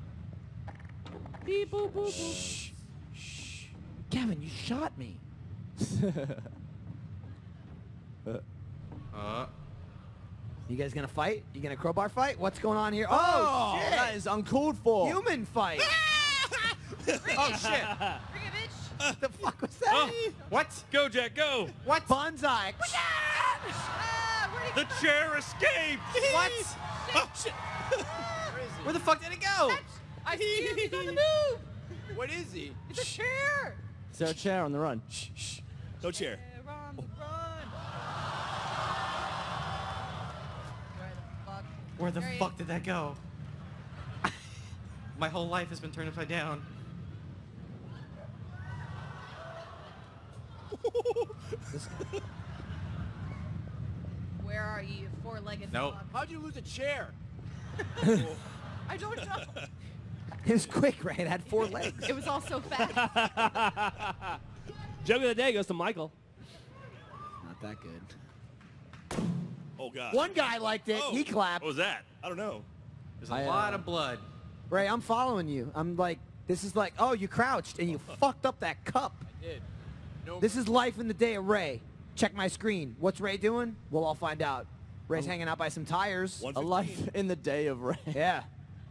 Beep boop boop boop. Shh. Gavin, you shot me. You guys gonna fight? You gonna crowbar fight? What's going on here? Oh, shit! That is uncalled for. Human fight. Oh shit! Bring it, bitch. What the fuck was that? What? Go, Jack, go! What? Bonsai. The chair escaped! What? Oh, shit. Where the fuck did it go? I see him. He's on the move. What is he? It's a chair. Is there a chair on the run? Shh. No chair. Run, run. Where the fuck? Where the There he fuck did that go? My whole life has been turned upside down. Where are you, four-legged Nope. fuck? How'd you lose a chair? I don't know. It was quick, right? It had 4 legs. It was all so fast. Joke of the day goes to Michael. Not that good. Oh, God. One guy liked it. Oh. He clapped. What was that? I don't know. There's a lot of blood. Ray, I'm following you. I'm like, this is like, oh, you crouched and you fucked up that cup. I did. No. This is life in the day of Ray. Check my screen. What's Ray doing? We'll all find out. Ray's hanging out by some tires. A life in the day of Ray. Yeah.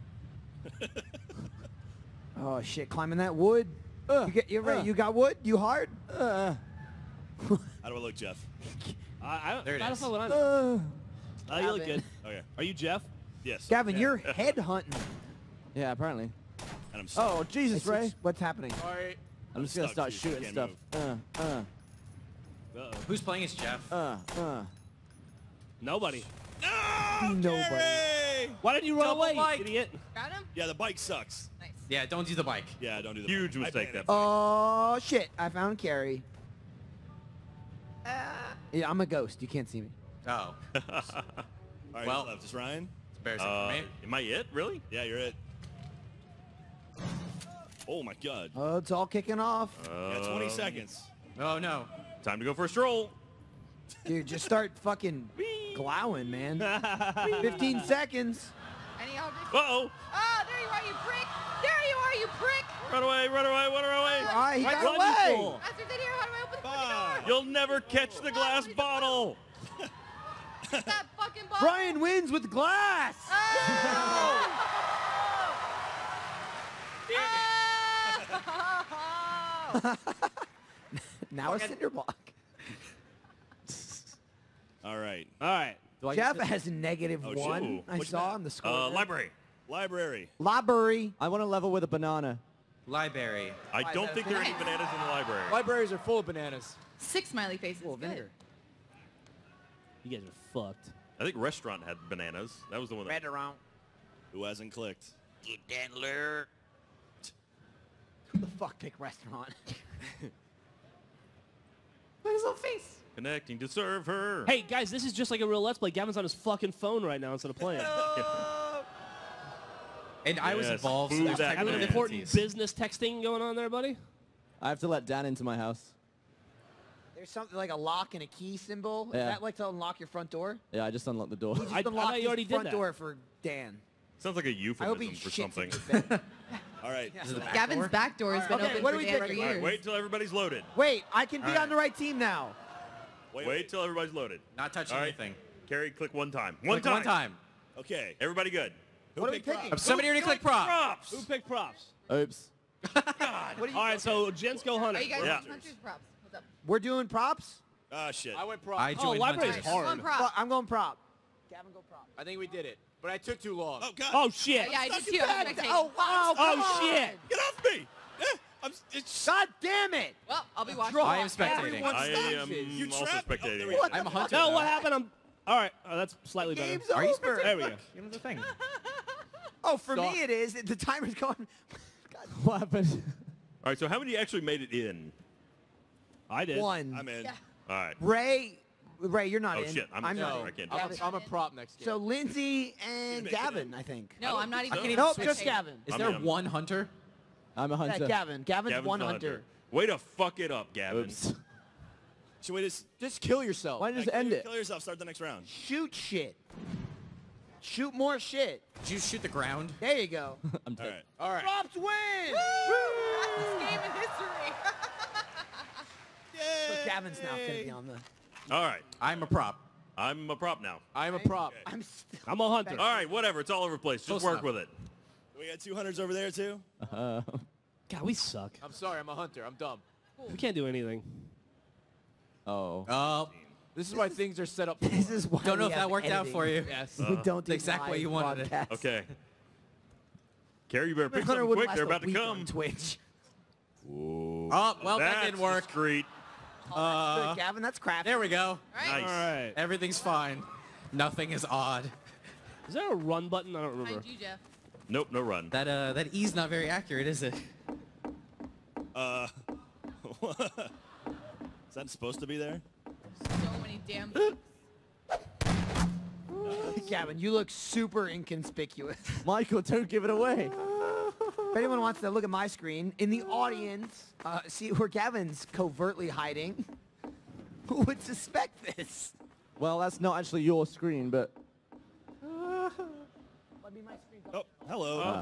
Oh shit! Climbing that wood. You're right. You got wood. You hard. How do I look, Jeff? I don't. There it I don't is. know what I know. You look Gavin. good. Okay. Are you Jeff? Yes. Gavin, you're head hunting. Yeah, apparently. And I'm stuck. Oh, Jesus, Ray. What's happening? Sorry. I'm just going to stuck, start too, so I shooting can't stuff. Uh-oh. Who's playing as Jeff? Nobody. No, Nobody. Gary! Why didn't you run Double away, bike. idiot? Got him? Yeah, the bike sucks. Nice. Yeah, don't do the bike. Yeah, don't do that. Huge mistake, that. Oh shit! I found Carrie. Yeah, I'm a ghost. You can't see me. Oh. All right, Well- left is Ryan. Embarrassing for me. Am I it? Really? Yeah, you're it. Oh my God. Oh, it's all kicking off. Yeah, 20 seconds. Oh no. Time to go for a stroll. Dude, just start fucking glowing, man. 15 seconds. Any objects? Uh-oh. Oh, there you are, you prick! There you are, you prick! Run away, run away, run away. All right, he got Run, away. you fool. Master's in here, how do I open the fucking door? You'll never catch the glass bottle. That fucking bottle! Brian wins with glass. Now a cinder block. All right. All right. Jeff has a negative Oh, one. shit. I Which saw map? on the score. Library. Library. Library. I want to level with a banana. Library. I don't think there are any bananas in the library. Libraries are full of bananas. 6 smiley faces. Full of Good. vinegar. You guys are fucked. I think restaurant had bananas. That was the one that. Restaurant. Who hasn't clicked? Get Dandler. Who the fuck picked restaurant? Look at his little face. Connecting to server. Hey, guys, this is just like a real Let's Play. Gavin's on his fucking phone right now instead of playing. And I was Yes, involved, so who's there's that technical man? Important difficulties. business texting going on there, buddy? I have to let Dan into my house. There's something like a lock and a key symbol. Is Yeah. that like to unlock your front door? Yeah, I just unlocked the door. He just I unlocked thought you his already did front that. door for Dan. Sounds like a I hope he euphemism for shits in something. his bed. All right. Is it the back Gavin's door? back door has been Okay, open what for do we Dan pick? for All right, years. Wait till everybody's loaded. Wait, I can be All right. on the right team now. Wait till everybody's loaded. Not touching All right. anything. Carrie, click one time. Click one time. Okay. Everybody good. What are we picked picking? Somebody already clicked prop. Props. Who picked props? Oops. What do you, All right, so gents go hunter. Are you guys Yeah. hunters props? What's up? we're doing props? Ah, shit. I went prop. I Oh, joined library's Hunters. hard. One prop. I'm going prop. Gavin, go prop. I think we did it, but I took too long. Oh, God. Oh, shit. Yeah, I did Stuck too. in I was bed. spectating. Oh, wow. Oh, come on. shit. Get off me. It's God damn it. Well, I'll be watching. I am spectating. Everyone I stops am it. You also trapped me. Oh, there spectating. we go. I'm a hunter. No, now. what happened? All right, that's slightly better. Game's Are you over. There we go. Give me the thing. Oh, for Stop. me it is. The timer's going. What happened? All right, so how many actually made it in? I did. One. I'm in. Yeah. All right. Ray, you're not Oh, in. shit. I'm not sorry. in. I can't. I'm a prop next game. So Lindsay and make it Gavin, in. I think. No, I'm not even. can't even Nope, switch. just Gavin. Is I'm there in. one hunter? I'm a Yeah, hunter. Gavin. Gavin's Gavin's one the hunter. Way to fuck it up, Gavin. Oops. Should we Just kill yourself. Why don't you just end it? Kill yourself. Start the next round. Shoot shit. Shoot more shit. Did you shoot the ground? There you go. I'm All dead. right. All right. Props win. Fastest game in history. So Gavin's now going to be on the. All right. I'm a prop. I'm a prop now. I'm a prop. I'm still. I'm a hunter. All right, whatever. It's all over the place. Just Close work enough. with it. We got 200s over there, too? God, we suck. I'm sorry. I'm a hunter. I'm dumb. We can't do anything. Oh. Oh. This is why things are set up. For This is why Don't know we if have that worked out editing. for you. Yes. We don't do the exact way live you wanted it. broadcasts. Okay. Carrie, you better pick Hunter something wouldn't quick. They're last about a to week on come. Twitch. Oh, well, that That's didn't work. discreet. Good, Gavin, that's crap. There we go. All right. Nice. All right. Everything's fine. Nothing is odd. Is there a run button? I don't remember. Behind you, Jeff. Nope, no run. That E's not very accurate, is it? Is that supposed to be there? So many damn things. Gavin, you look super inconspicuous. Michael, don't give it away. If anyone wants to look at my screen, in the audience, see where Gavin's covertly hiding. Who would suspect this? Well, that's not actually your screen, but Oh, hello.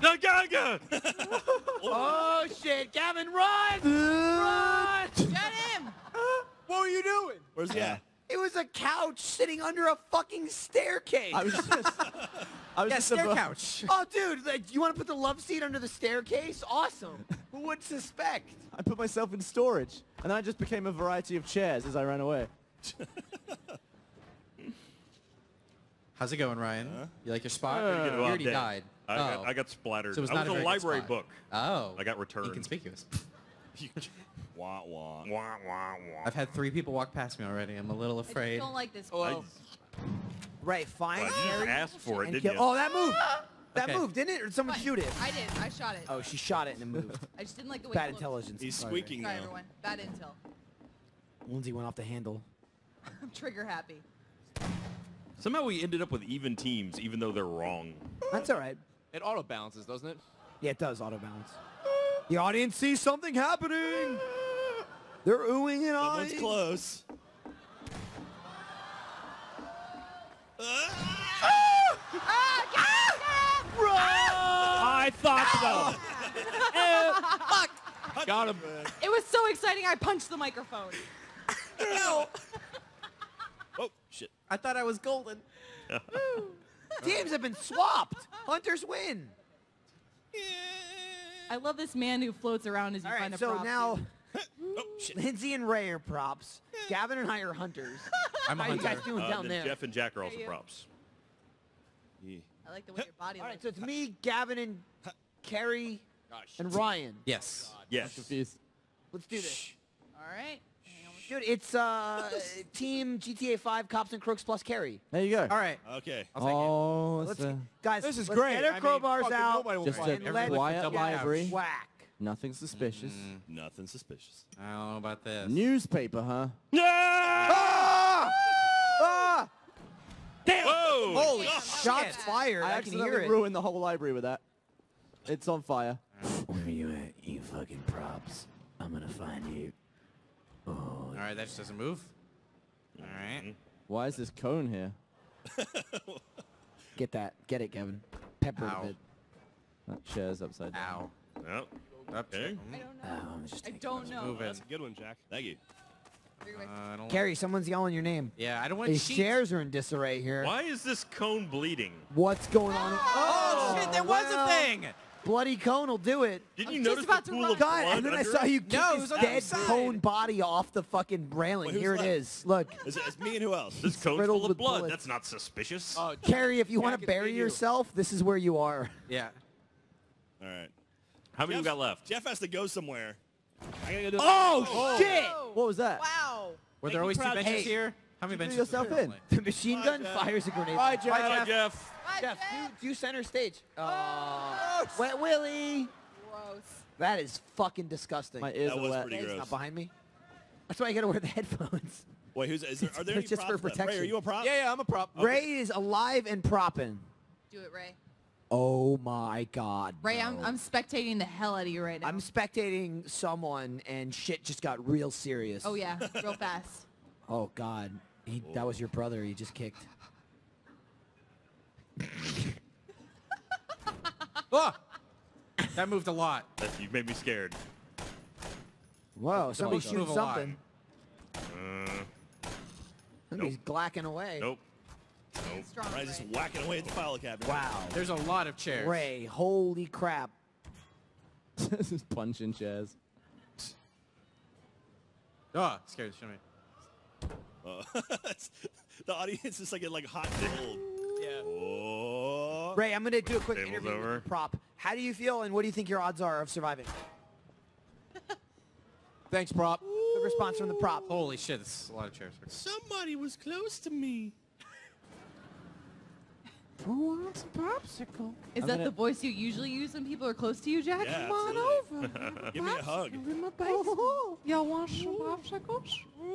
Oh shit, Gavin, run! Run! Get him! What were you doing? Where's he at? It was a couch sitting under a fucking staircase. I was just stair above- couch. Oh, dude, like, you want to put the love seat under the staircase? Awesome. Who would suspect? I put myself in storage, and then I just became a variety of chairs as I ran away. How's it going, Ryan? You like your spot? Pretty good. You Well, already dead. died. I got splattered. So it was I not was a a very good library spot. book. Oh. I got returned. Inconspicuous. Wah, wah. Wah, wah, wah. I've had 3 people walk past me already. I'm a little I afraid. don't like this. Oh, Right, fine. Well, you just asked for it, And didn't kill- you? Oh, that moved. That Okay. moved, didn't it? Or did someone Fine. shoot it? I did. I shot it. Oh, she shot it and it moved. I just didn't like the way Bad it looked. intelligence. He's Sorry. squeaking Sorry, now. everyone. Bad intel. Lindsay went off the handle. I'm trigger happy. Somehow we ended up with even teams, even though they're wrong. That's all right. It auto balances, doesn't it? Yeah, it does auto balance. The audience sees something happening. They're oohing and ahhing. Someone's close. I thought so. Fuck. Got him. It was so exciting. I punched the microphone. Oh, shit. I thought I was golden. Teams have been swapped. Hunters win. I love this man who floats around as you All find right, a so prop. now Lindsay and Ray are props. Gavin and I are hunters. I'm a How you hunter. guys doing down Then there? Jeff and Jack are also you. props. I like the way your body All right, looks. so it's me, Gavin, and Carrie, and Ryan. Yes. Yes. Confused. Let's do this. All right. Dude, it's Team GTA 5 Cops and Crooks plus Carrie. There you go. All right. Okay. Oh, Let's, it's guys, This is let's great. get our I mean, crowbars fucking out. nobody will just fight. a let's quiet double library. Whack. Nothing suspicious. Nothing suspicious. I don't know about this. Newspaper, huh? Ah! Ah! Damn! Whoa! Holy shots fired. I can hear accidentally it. ruined the whole library with that. It's on fire. Where are you at, you fucking props? I'm gonna find you. Oh. All right, that just doesn't move. All right. Why is this cone here? Get that. Get it, Kevin. Pepper Ow. a bit. That chair's upside down. Ow. Yep. Okay. I don't know. Moving. That's a good one, Jack. Thank you. I don't. Carrie, someone's yelling your name. Yeah, I don't want These cheats. chairs are in disarray here. Why is this cone bleeding? What's going on? Oh, shit! There was well, a thing. Bloody cone will do it. Didn't you just notice about the to pool run. of God, blood and then I under saw it? you kick No, it his was on the dead other cone side. body off the fucking railing. Wait, who's Here it left? is. Look. It's me and who else? This cone's riddled full of with blood. bullets. That's not suspicious. Oh, Carrie, if you want Jack, to it's bury me, you. yourself, this is where you are. Yeah. All right. How many you got left? Jeff has to go somewhere. I gotta go do Oh, shit! What was that? Wow. Were Make there me always two proud, benches hey. here? How many You benches? threw yourself were there? in. The machine gun fires a grenade. Bye, Jeff. Bye, Jeff. Jeff, do center stage. Wet Willie. Gross. That is fucking disgusting. My ears That are was wet. pretty It's gross. not behind me. That's why I gotta wear the headphones. Wait, are there any Just for props left? Ray, protection. are you a prop? Yeah, I'm a prop. Ray is alive and propping. Do it, Ray. Oh my God. Ray, bro. I'm spectating the hell out of you right now. I'm spectating someone and shit just got real serious. Oh yeah, real fast. Oh God. That was your brother he just kicked. Oh! That moved a lot. You made me scared. Whoa, somebody's Move shooting a lot. something. Somebody's glacking away. Nope. Strong, Right, just Ray. whacking away at the file cabinet. Wow. There's a lot of chairs. Ray, holy crap. This is punching chairs. Oh, scared the shit out of me. The audience is like in hot cold. Yeah. Oh. Ray, I'm going to do a quick Table's interview over. with the prop. How do you feel and what do you think your odds are of surviving? Thanks, prop. Good response from the prop. Holy shit, this is a lot of chairs. Somebody was close to me. Who wants a popsicle? Is that the voice you usually use when people are close to you, Jack? Yeah, Come on absolutely. over. Give me a hug. Y'all want some popsicles?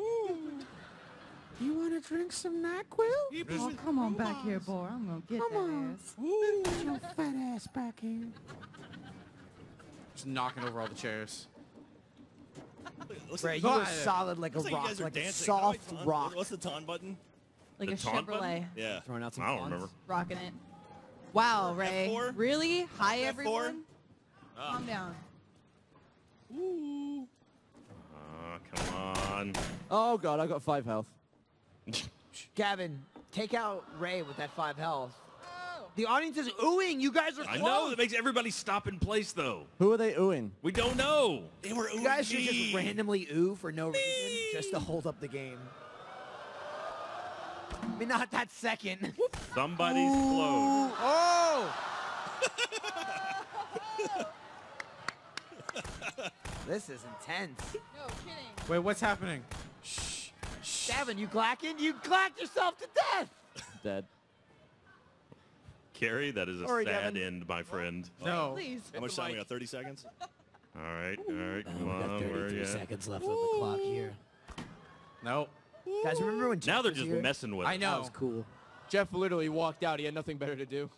You want to drink some NyQuil? Oh, come on back here, boy. I'm gonna get Come that on. ass. Get your fat ass back here. Just knocking over all the chairs. Ray, you are solid like a Looks like you rock, guys are like a dancing. How do I soft taunt? rock. What's the taunt button? Like The a taunt button? Chevrolet. Yeah. Throwing out some I don't taunts. remember. Rocking it. Wow, Ray. F4? Really? Hi, F4? everyone. Calm down. Ooh. Come on. Oh God, I got 5 health. Gavin, take out Ray with that 5 health. The audience is oohing. You guys are I close. know. That makes everybody stop in place, though. Who are they oohing? We don't know. They were You guys should me. just randomly ooh for no reason, just to hold up the game. I mean, not that second. Somebody's close. Oh! This is intense. No kidding. Wait, what's happening? Gavin, you glacking? You glacked yourself to death. Dead. Carrie, that is a Sorry, sad Gavin. end, my friend. No. Please. How much time we got? 30 seconds? All right, come We got on. Where are 33 you? seconds left on the clock here. No. Guys, remember when Now Jeff they're was just here? messing with I us. know. That was cool. Jeff literally walked out. He had nothing better to do.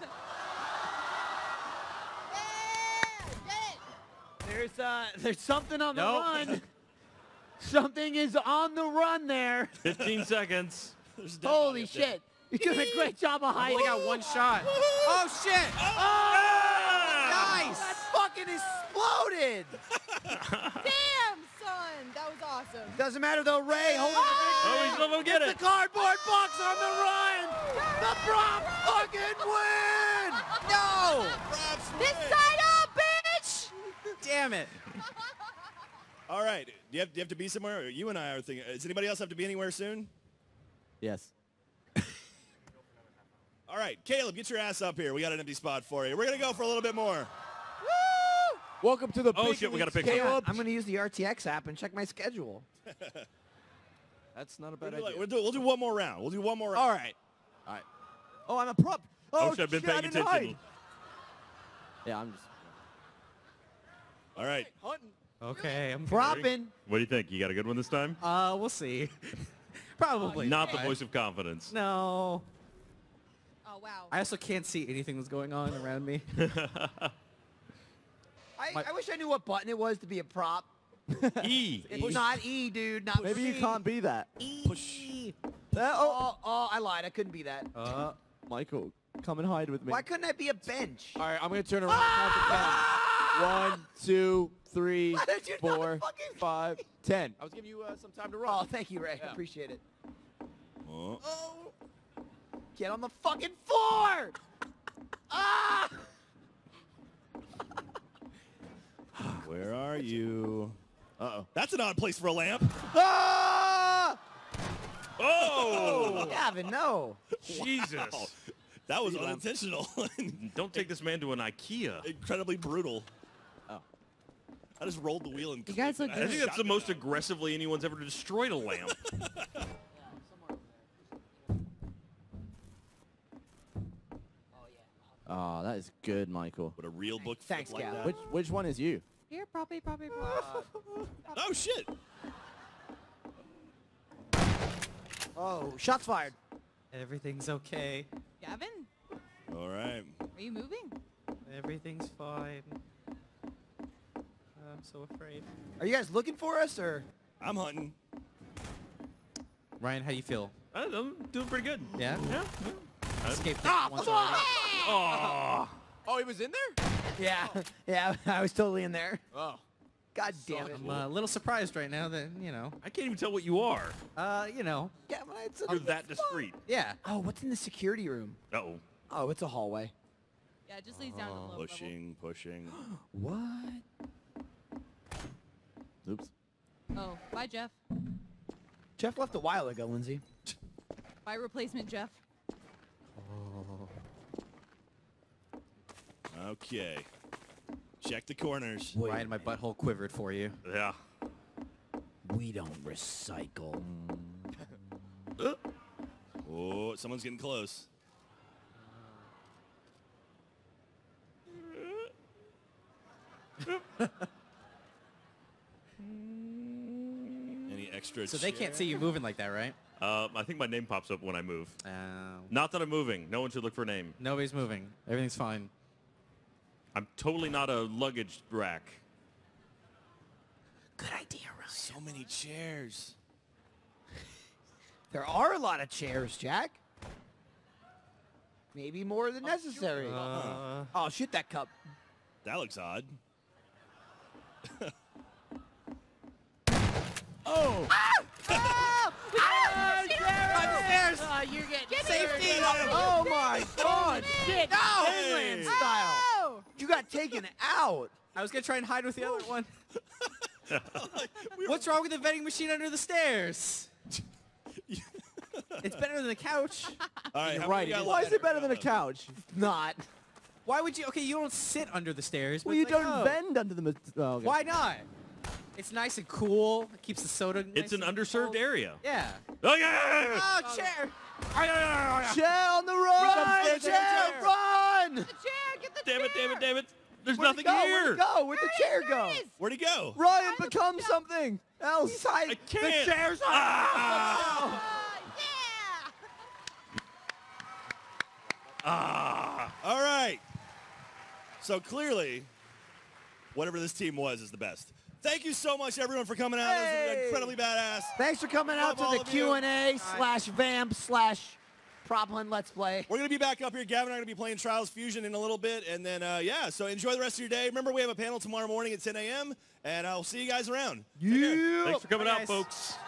There's something on the run. Something is on the run there. 15 seconds. Holy shit. You're doing a great job of I hiding. only got one shot. Oh, shit. Nice. That fucking exploded. Damn, son. That was awesome. Doesn't matter though, Ray. Hold on. Oh, he's not gonna get it. The cardboard box on the run. The prop fucking win. No. This side up, bitch! Damn it. All right. Do you have to be somewhere? You and I are thinking. Does anybody else have to be anywhere soon? Yes. All right, Caleb, get your ass up here. We got an empty spot for you. We're going to go for a little bit more. Welcome to the Oh, big shit, we got a leagues, picture. Caleb. I'm going to use the RTX app and check my schedule. That's not a bad We'll idea. do one more round. We'll do one more round. All right. All right. Oh, I'm a prop. Oh, shit, I've been shit, I paying didn't attention. hide. Yeah, I'm just. All right. Hunting. Okay, I'm Propping. What do you think? You got a good one this time? We'll see. Probably. Not the voice of confidence. No. Oh, wow. I also can't see anything that's going on around me. I wish I knew what button it was to be a prop. E. It's not E, dude. Not Maybe you C. can't be that. E. Oh, I lied. I couldn't be that. Michael, come and hide with me. Why couldn't I be a bench? All right, I'm going to turn around. Count to 10. 1, 2, 3, Why did you not 4, fucking- 5, 10. I was giving you some time to run. Oh, thank you, Ray. I appreciate it. Oh. Get on the fucking floor! Ah! Where are you? Uh-oh. That's an odd place for a lamp. Ah! Oh! Gavin, no. Jesus. That was unintentional. Don't take this man to an IKEA. Incredibly brutal. Oh. I just rolled the wheel and You guys look I good. think that's the most aggressively anyone's ever destroyed a lamp. Oh, that is good, Michael. What a real book. Thanks, like Gav. that. Which one is you? Here, proppy. Oh, shit. Oh, shots fired. Everything's okay. Gavin, All right. are you moving? Everything's fine. I'm so afraid. Are you guys looking for us, or? I'm hunting. Ryan, how do you feel? I'm doing pretty good. Yeah? Yeah. Escaped Ah, once come on! already. Oh. Oh, he was in there? Yeah, yeah, I was totally in there. Oh. God damn it. I'm a little surprised right now that, I can't even tell what you are. Yeah, but it's You're that discreet. Yeah. Oh, what's in the security room? Uh-oh. Oh, it's a hallway. Yeah, it just leads down to the low level. Pushing. What? Oops. Oh, bye, Jeff. Jeff left a while ago, Lindsay. Bye, replacement Jeff. Okay. Check the corners. Ryan, my butthole quivered for you. Yeah. We don't recycle. Oh, someone's getting close. Any extra So they can't see you moving like that, right? I think my name pops up when I move. Not that I'm moving. No one should look for a name. Nobody's moving. Everything's fine. I'm totally not a luggage rack. Good idea, Ryan. So many chairs. There are a lot of chairs, Jack. Maybe more than necessary. Oh, shoot that cup. That looks odd. Oh! Upstairs! You're getting Safety! scared. Oh my God! Shit. No! Hey. Inland style. Oh. You got taken out. I was going to try and hide with the other one. What's wrong with the vending machine under the stairs? It's better than the couch. All right, You're right. Why is it better than a couch? Not. Why would you? Okay, you don't sit under the stairs. Well, but you it's like, don't oh. bend under the. Oh, okay. Why not? It's nice and cool. It keeps the soda. It's an underserved area. Yeah. Oh, yeah! Oh, chair. Chair on the run! Chair, run! The chair, get the Damn chair. it, damn it. There's Where'd nothing it go? here. Where'd it go? Where'd the chair go? Where'd he go? Ryan, become something else. He's hiding. I can't. The chair's on. Ah! All right. So clearly, whatever this team was is the best. Thank you so much, everyone, for coming out. This was incredibly badass. Thanks for coming out Love to all the of you. Q&A/Vamp/Prop Hunt Let's Play. We're going to be back up here. Gavin and I are going to be playing Trials Fusion in a little bit. And then, yeah, so enjoy the rest of your day. Remember, we have a panel tomorrow morning at 10 a.m. And I'll see you guys around. Thanks for coming Bye, out, guys. folks.